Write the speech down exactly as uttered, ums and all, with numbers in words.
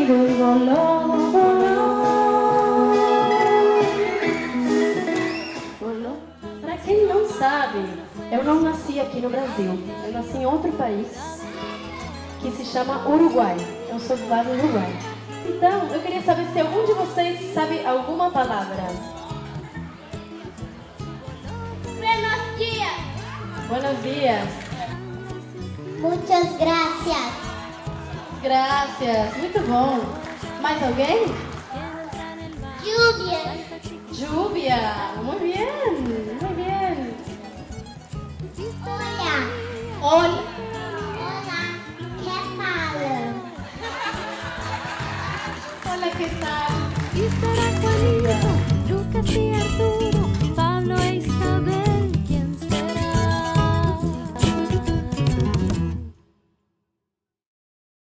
amigos, boló, boló. Boló. Pra quem não sabe, eu não nasci aqui no Brasil. Eu nasci em outro país que se chama Uruguai. Eu sou do lado do Uruguai. Então, eu queria saber se algum de vocês sabe alguma palavra. Buenos dias. Buenos dias. Muchas gracias. Gracias. Muito bom. Mais alguém? Lluvia. Lluvia. Muy bien. Muy bien. Hola. Hola. Hola. ¿Qué tal? Hola, que tal? E será que